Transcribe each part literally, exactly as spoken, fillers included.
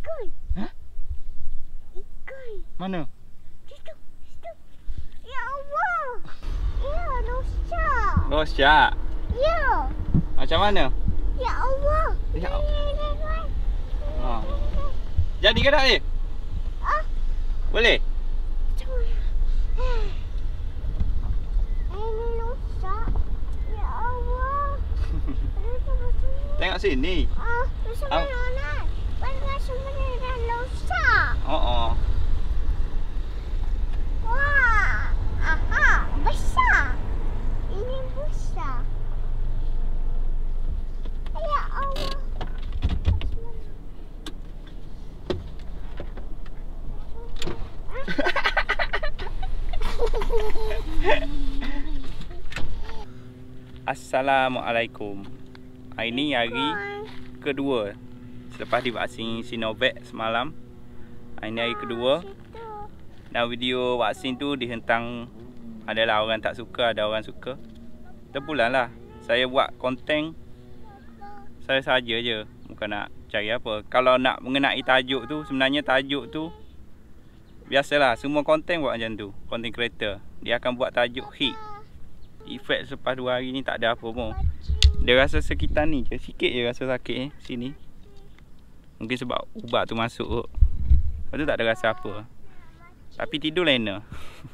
Ikan. Hah? Ikan. Mana? Situ. Situ. Ya Allah. Ya, dosa. Rosak. Ya. Macam mana? Ya Allah. Ya. Allah. Ha. Jadi ke tak ni? Ah. Boleh? Macam mana? Ini dosa. Ya Allah. Tengok sini. Ah, bersama Anak. Bagaimana sebenarnya dosa? Oh, oh. Wah, aha, besar. Ini besar. Ya Allah. Assalamualaikum. Hari ni hari kedua selepas divaksin Sinovac semalam. Hari ni hari kedua. Dan video vaksin tu dihentang, adalah orang tak suka, ada orang suka. Terpulang lah. Saya buat konten saya saja je, bukan nak cari apa. Kalau nak mengenai tajuk tu, sebenarnya tajuk tu biasalah, semua konten buat macam tu. Konten creator dia akan buat tajuk hit. Efek selepas dua hari ni tak ada apa pun. Dia rasa sekitar ni je, sikit je rasa sakit eh, sini. Mungkin sebab ubat tu masuk kot. Lepas tu tak ada rasa apa. Tapi tidur lena.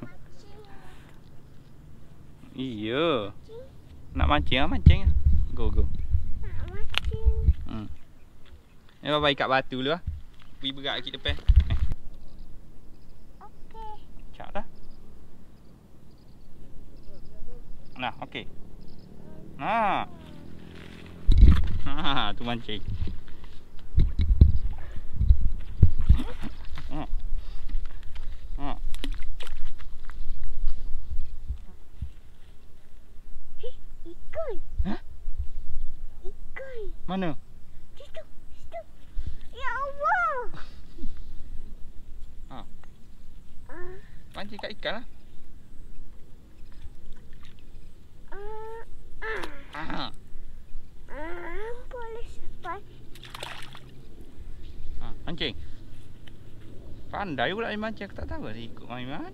Iya. Nak mancing lah, mancing lah. Go, go. Nak mancing. Hmm. Ni bapa ikat batu dulu lah. Pergi berat sikit depan. Eh. Okey. Cak dah. Nah, okey. Nah. Ha, tu mancing. Ha. Ha. Ikan. Hah? Ikan. Mana? Situ. Situ. Ya Allah. Ha. Ah, Mancing kat ikan lah. ah, Ha. ah, boleh sampai. Ha, mancing. Pandai pula dia mancing, aku tak tahu dia ikut main mana.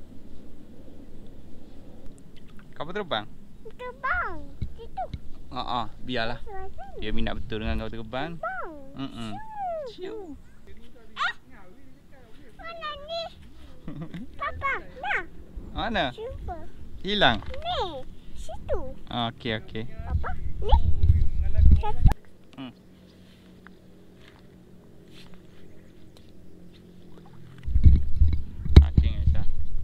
Kau terbang? Terbang. Situ. Ha ah, biarlah. Dia minat betul dengan kau terbang. Terbang. Hmm. Siu. Eh. Mana ni? Papa, nah. Mana? Jumpa. Hilang. Ni. Situ. Ah, okey okey. Papa, ni. Satu. Hmm. Mancing Aisyah.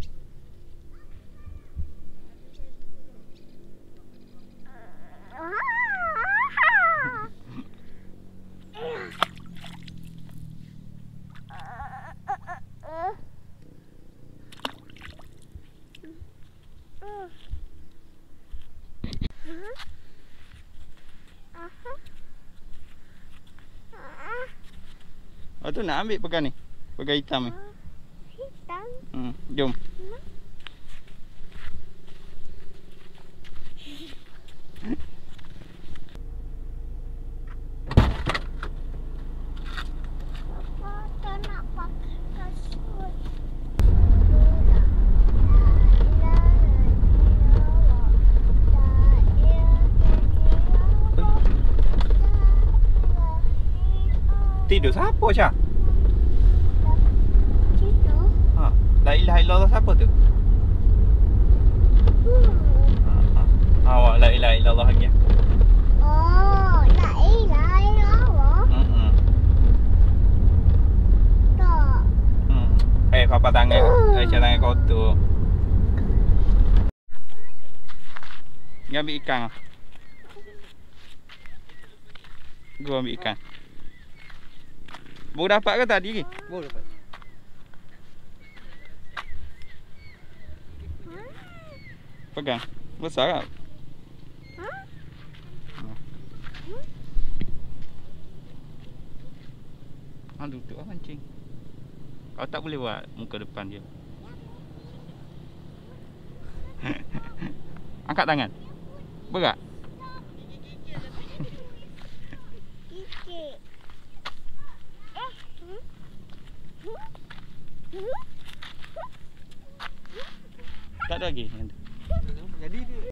Oh tu nak ambil pegang ni. Pegang hitam ni. Hitam. Hmm, jom. Papa tak nak pakai kasut. Tidur siapa Syah? Situ. Ha, la ilaha illallah siapa tu? Ha, ha. Awak la ilaha illallah lagi. Oh, la ilaha illallah. Hmm. Tak. Hmm. Eh, papa tangan, Aisyah tangan kotor. Ni ambil ikan. Gua ambil ikan. Baru dapat ke tadi ni? Baru dapat. Pegang. Besar tak? Ha? Ha, duduk lah mancing. Kau tak boleh buat muka depan dia. Angkat tangan. Berat. Sikit. Eh, hmm? Tak ada lagi. Jadi dia